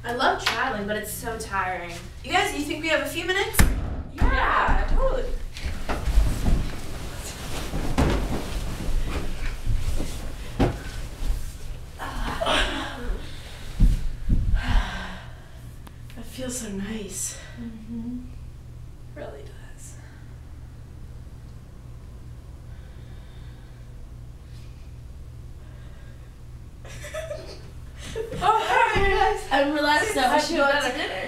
I love traveling, but it's so tiring. You guys, do you think we have a few minutes? Yeah, totally. That feels so nice. Mm-hmm. Really does. Oh, alright, guys. I'm relaxed now. We should go out to dinner.